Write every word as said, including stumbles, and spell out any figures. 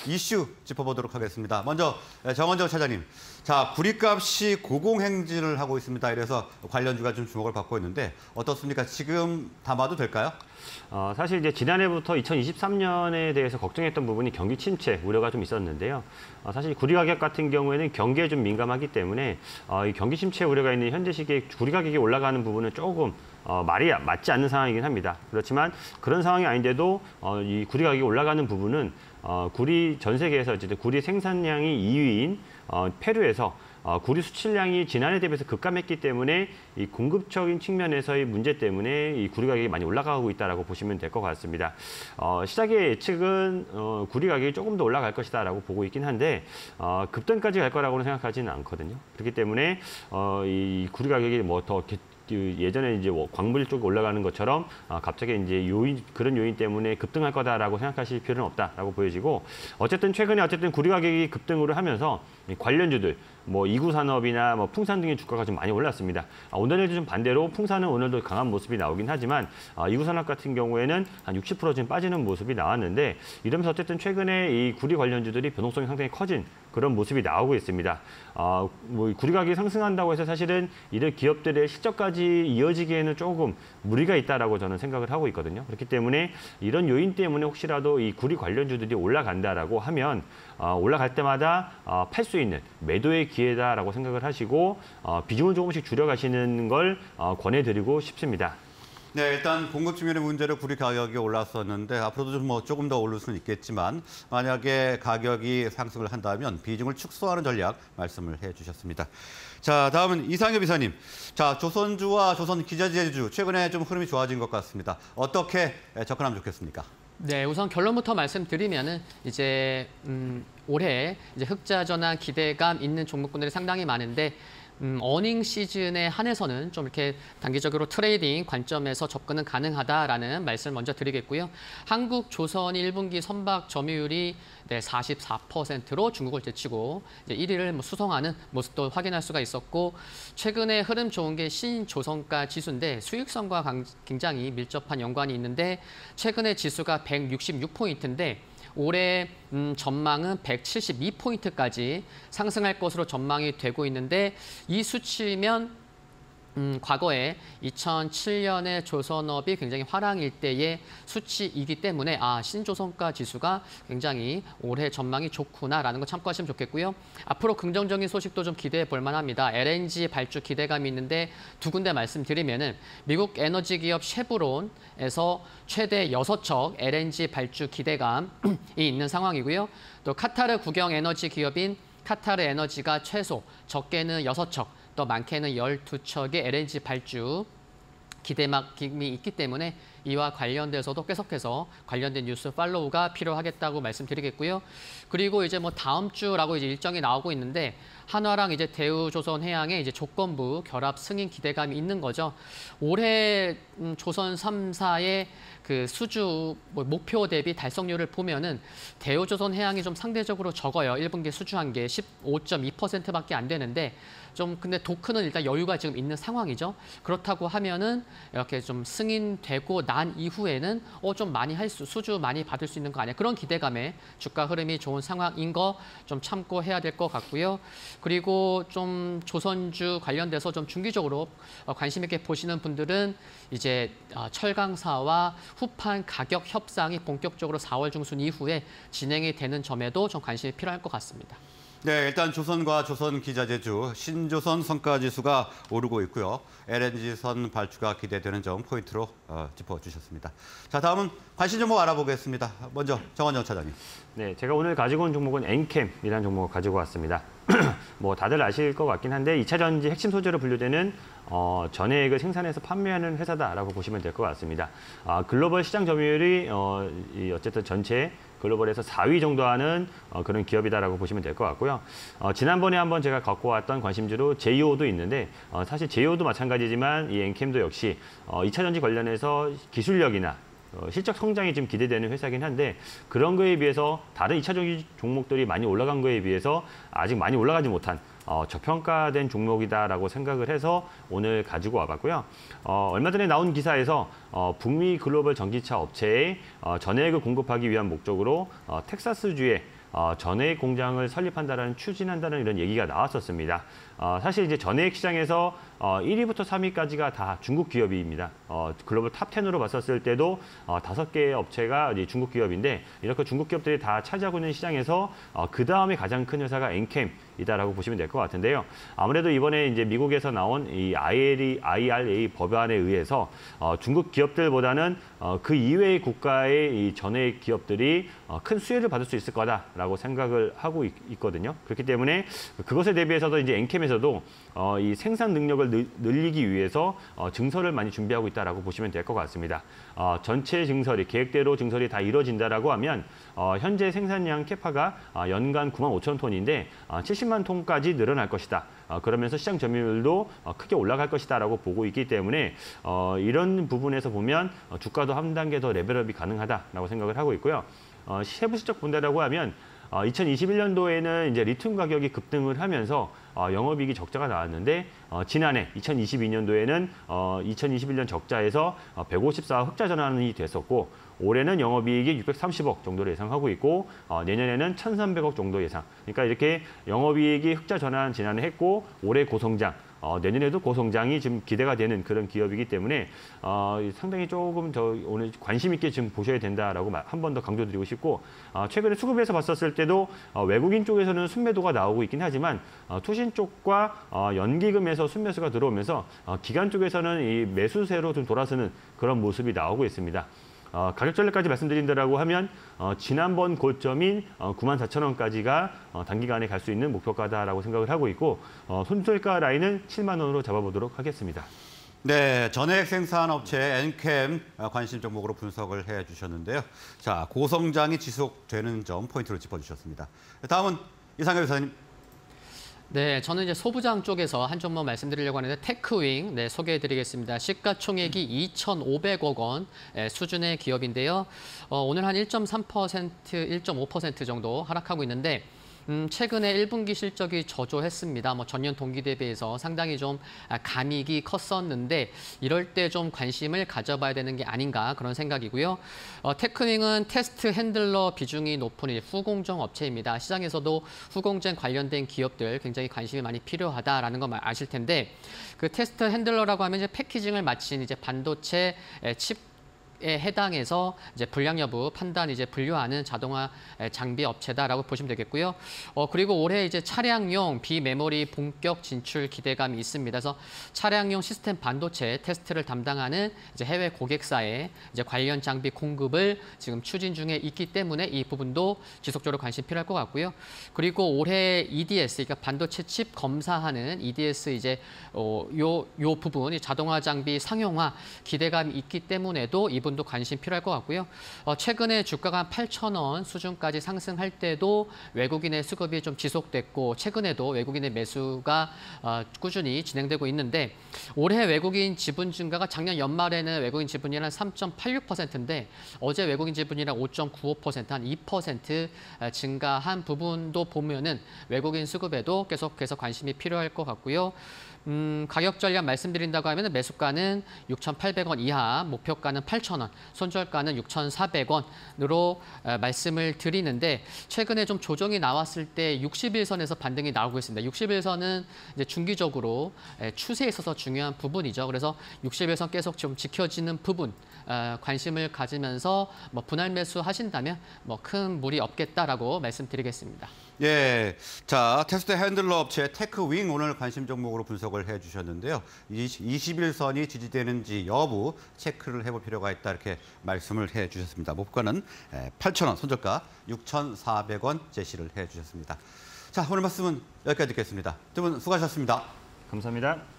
이슈 짚어보도록 하겠습니다. 먼저 정원정 차장님, 자 구리값이 고공행진을 하고 있습니다. 이래서 관련주가 좀 주목을 받고 있는데 어떻습니까? 지금 담아도 될까요? 어, 사실 이제 지난해부터 이천이십삼 년에 대해서 걱정했던 부분이 경기 침체 우려가 좀 있었는데요. 어, 사실 구리 가격 같은 경우에는 경기에 좀 민감하기 때문에 어, 이 경기 침체 우려가 있는 현재 시기에 구리 가격이 올라가는 부분은 조금 어, 말이 맞지 않는 상황이긴 합니다. 그렇지만 그런 상황이 아닌데도 어, 이 구리 가격이 올라가는 부분은 어, 구리 전 세계에서 어쨌든 구리 생산량이 이 위인 어, 페루에서 어, 구리 수출량이 지난해 대비해서 급감했기 때문에 이 공급적인 측면에서의 문제 때문에 이 구리 가격이 많이 올라가고 있다라고 보시면 될 것 같습니다. 어, 시장의 예측은 어, 구리 가격이 조금 더 올라갈 것이다라고 보고 있긴 한데 어, 급등까지 갈 거라고는 생각하지는 않거든요. 그렇기 때문에 어, 이 구리 가격이 뭐 더 예전에 이제 광물 쪽에 올라가는 것처럼 갑자기 이제 요인 그런 요인 때문에 급등할 거다라고 생각하실 필요는 없다라고 보여지고, 어쨌든 최근에 어쨌든 구리 가격이 급등을 하면서 관련주들 뭐 이구 산업이나 뭐 풍산 등의 주가가 좀 많이 올랐습니다. 오늘에도 좀 반대로 풍산은 오늘도 강한 모습이 나오긴 하지만 이구 산업 같은 경우에는 한 육십 퍼센트 좀 빠지는 모습이 나왔는데, 이러면서 어쨌든 최근에 이 구리 관련주들이 변동성이 상당히 커진 그런 모습이 나오고 있습니다. 어, 뭐 구리 가격이 상승한다고 해서 사실은 이런 기업들의 실적까지 이어지기에는 조금 무리가 있다라고 저는 생각을 하고 있거든요. 그렇기 때문에 이런 요인 때문에 혹시라도 이 구리 관련주들이 올라간다라고 하면 어, 올라갈 때마다 어, 팔 수 있는 매도의 기회다라고 생각을 하시고 어, 비중을 조금씩 줄여가시는 걸 어, 권해드리고 싶습니다. 네, 일단 공급 측면의 문제로 구리 가격이 올랐었는데 앞으로도 좀 뭐 조금 더 오를 수는 있겠지만 만약에 가격이 상승을 한다면 비중을 축소하는 전략 말씀을 해주셨습니다. 자, 다음은 이상엽 이사님. 자, 조선주와 조선 기자재주 최근에 좀 흐름이 좋아진 것 같습니다. 어떻게 접근하면 좋겠습니까? 네, 우선 결론부터 말씀드리면은 이제 음, 올해 이제 흑자 전환 기대감 있는 종목군들이 상당히 많은데. 음, 어닝 시즌에 한해서는 좀 이렇게 단기적으로 트레이딩 관점에서 접근은 가능하다라는 말씀을 먼저 드리겠고요. 한국조선 일 분기 선박 점유율이 네, 사십사 퍼센트로 중국을 제치고 이제 일 위를 뭐 수성하는 모습도 확인할 수가 있었고, 최근에 흐름 좋은 게 신조선가 지수인데 수익성과 굉장히 밀접한 연관이 있는데 최근에 지수가 백육십육 포인트인데 올해 음, 전망은 백칠십이 포인트까지 상승할 것으로 전망이 되고 있는데, 이 수치면 음, 과거에 이천칠 년에 조선업이 굉장히 화랑일 때의 수치이기 때문에 아, 신조선가 지수가 굉장히 올해 전망이 좋구나라는 거 참고하시면 좋겠고요. 앞으로 긍정적인 소식도 좀 기대해 볼 만합니다. 엘엔지 발주 기대감이 있는데 두 군데 말씀드리면은 미국 에너지 기업 쉐브론에서 최대 여섯 척 엘엔지 발주 기대감이 있는 상황이고요. 또 카타르 국영 에너지 기업인 카타르 에너지가 최소 적게는 여섯 척, 또 많게는 열두 척의 엘엔지 발주 기대감이 있기 때문에 이와 관련돼서도 계속해서 관련된 뉴스 팔로우가 필요하겠다고 말씀드리겠고요. 그리고 이제 뭐 다음 주라고 이제 일정이 나오고 있는데 한화랑 이제 대우조선해양의 이제 조건부 결합 승인 기대감이 있는 거죠. 올해 음, 조선 삼 사의 그 수주 뭐 목표 대비 달성률을 보면은 대우조선해양이 좀 상대적으로 적어요. 일 분기 수주한 게 십오 점 이 퍼센트밖에 안 되는데 좀 근데 도크는 일단 여유가 지금 있는 상황이죠. 그렇다고 하면은 이렇게 좀 승인되고 난 이후에는 어 좀 많이 할 수, 수주 많이 받을 수 있는 거 아니야? 그런 기대감에 주가 흐름이 좋은 상황인 거 좀 참고해야 될 것 같고요. 그리고 좀 조선주 관련돼서 좀 중기적으로 관심 있게 보시는 분들은 이제 철강사와 후판 가격 협상이 본격적으로 사월 중순 이후에 진행이 되는 점에도 좀 관심이 필요할 것 같습니다. 네, 일단 조선과 조선 기자재주, 신조선 성과지수가 오르고 있고요. 엘엔지선 발주가 기대되는 점 포인트로 어, 짚어주셨습니다. 자, 다음은 관심 종목 알아보겠습니다. 먼저 정원정 차장님. 네, 제가 오늘 가지고 온 종목은 엔캠이라는 종목을 가지고 왔습니다. 뭐 다들 아실 것 같긴 한데 이 차 전지 핵심 소재로 분류되는 어, 전해액을 생산해서 판매하는 회사다라고 보시면 될 것 같습니다. 아, 글로벌 시장 점유율이 어, 이 어쨌든 전체 글로벌에서 사 위 정도 하는 어, 그런 기업이다라고 보시면 될 것 같고요. 어, 지난번에 한번 제가 갖고 왔던 관심주로 제이오도 있는데 어, 사실 제이오도 마찬가지지만 이 엔캠도 역시 어, 이 차 전지 관련해서 기술력이나 어, 실적 성장이 좀 기대되는 회사긴 한데 그런 거에 비해서 다른 이 차 전지 종목들이 많이 올라간 거에 비해서 아직 많이 올라가지 못한 어, 저평가된 종목이다라고 생각을 해서 오늘 가지고 와봤고요. 어, 얼마 전에 나온 기사에서 어, 북미 글로벌 전기차 업체에 어, 전해액을 공급하기 위한 목적으로 어, 텍사스주에 어, 전해액 공장을 설립한다라는 추진한다는 이런 얘기가 나왔었습니다. 어, 사실 이제 전해액 시장에서 어, 일 위부터 삼 위까지가 다 중국 기업입니다. 어, 글로벌 탑 텐으로 봤었을 때도 어, 다섯 개의 업체가 이제 중국 기업인데 이렇게 중국 기업들이 다 차지하고 있는 시장에서 어, 그 다음에 가장 큰 회사가 엔캠이다라고 보시면 될 것 같은데요. 아무래도 이번에 이제 미국에서 나온 이 아이알에이 법안에 의해서 어, 중국 기업들보다는 어, 그 이외의 국가의 이 전해액 기업들이 어, 큰 수혜를 받을 수 있을 거다라고 생각을 하고 있, 있거든요. 그렇기 때문에 그것에 대비해서도 이제 엔캠에서도 어, 이 생산 능력을 늘, 늘리기 위해서 어, 증설을 많이 준비하고 있다라고 보시면 될 것 같습니다. 어, 전체 증설이 계획대로 증설이 다 이루어진다라고 하면 어, 현재 생산량 캐파가 어, 연간 구만 오천 톤인데 어, 칠십만 톤까지 늘어날 것이다. 어, 그러면서 시장 점유율도 어, 크게 올라갈 것이다라고 보고 있기 때문에 어, 이런 부분에서 보면 어, 주가도 한 단계 더 레벨업이 가능하다라고 생각을 하고 있고요. 어, 세부 실적 본다라고 하면 어, 이천이십일 년도에는 이제 리튬 가격이 급등을 하면서 어, 영업이익이 적자가 나왔는데 어, 지난해 이천이십이 년도에는 어, 이천이십일 년 적자에서 어, 백오십사 흑자 전환이 됐었고 올해는 영업이익이 육백삼십억 정도를 예상하고 있고 어, 내년에는 천삼백억 정도 예상. 그러니까 이렇게 영업이익이 흑자 전환 지난해 했고 올해 고성장. 어, 내년에도 고성장이 지금 기대가 되는 그런 기업이기 때문에 어, 상당히 조금 더 오늘 관심 있게 지금 보셔야 된다라고 한 번 더 강조드리고 싶고 어, 최근에 수급에서 봤었을 때도 어, 외국인 쪽에서는 순매도가 나오고 있긴 하지만 어, 투신 쪽과 어, 연기금에서 순매수가 들어오면서 어, 기관 쪽에서는 이 매수세로 좀 돌아서는 그런 모습이 나오고 있습니다. 어, 가격 전략까지 말씀드린다라고 하면 어, 지난번 고점인 어, 구만 사천 원까지가 어, 단기간에 갈 수 있는 목표가다라고 생각을 하고 있고 어, 손절가 라인은 칠만 원으로 잡아보도록 하겠습니다. 네, 전해액 생산업체 엔캠 관심 종목으로 분석을 해주셨는데요. 자, 고성장이 지속되는 점 포인트로 짚어주셨습니다. 다음은 이상엽 이사님. 네, 저는 이제 소부장 쪽에서 한 종목 말씀드리려고 하는데 테크윙 네, 소개해드리겠습니다. 시가총액이 이천오백억 원 수준의 기업인데요. 어, 오늘 한 일 점 삼 퍼센트, 일 점 오 퍼센트 정도 하락하고 있는데 음, 최근에 일 분기 실적이 저조했습니다. 뭐 전년 동기 대비해서 상당히 좀 감익이 컸었는데 이럴 때 좀 관심을 가져봐야 되는 게 아닌가 그런 생각이고요. 어, 테크닝은 테스트 핸들러 비중이 높은 후공정 업체입니다. 시장에서도 후공정 관련된 기업들 굉장히 관심이 많이 필요하다라는 거 아실 텐데 그 테스트 핸들러라고 하면 이제 패키징을 마친 이제 반도체 칩 에 해당해서 이제 불량 여부 판단 이제 분류하는 자동화 장비 업체다라고 보시면 되겠고요. 어 그리고 올해 이제 차량용 비메모리 본격 진출 기대감이 있습니다. 그래서 차량용 시스템 반도체 테스트를 담당하는 이제 해외 고객사에 이제 관련 장비 공급을 지금 추진 중에 있기 때문에 이 부분도 지속적으로 관심 필요할 것 같고요. 그리고 올해 이디에스 그러니까 반도체 칩 검사하는 이디에스 이제 어, 요, 요 부분 자동화 장비 상용화 기대감이 있기 때문에도 이 부분 도 관심 필요할 것 같고요. 어, 최근에 주가가 한 팔천 원 수준까지 상승할 때도 외국인의 수급이 좀 지속됐고 최근에도 외국인의 매수가 어, 꾸준히 진행되고 있는데 올해 외국인 지분 증가가 작년 연말에는 외국인 지분이 한 삼 점 팔육 퍼센트인데 어제 외국인 지분이랑 오 점 구오 퍼센트, 한 이 퍼센트 증가한 부분도 보면은 외국인 수급에도 계속해서 관심이 필요할 것 같고요. 음, 가격 전략 말씀드린다고 하면 매수가는 육천팔백 원 이하, 목표가는 팔천 원, 손절가는 육천사백 원으로 에, 말씀을 드리는데 최근에 좀 조정이 나왔을 때 육십일 선에서 반등이 나오고 있습니다. 육십일 선은 이제 중기적으로 에, 추세에 있어서 중요한 부분이죠. 그래서 육십일 선 계속 좀 지켜지는 부분 에, 관심을 가지면서 뭐 분할 매수 하신다면 뭐 큰 무리 없겠다라고 말씀드리겠습니다. 예, 자 테스트 핸들러 업체 테크윙 오늘 관심 종목으로 분석을 해주셨는데요. 이십일 선이 지지되는지 여부 체크를 해볼 필요가 있다 이렇게 말씀을 해주셨습니다. 목표가는 팔천 원, 손절가 육천사백 원 제시를 해주셨습니다. 자 오늘 말씀은 여기까지 듣겠습니다. 두 분 수고하셨습니다. 감사합니다.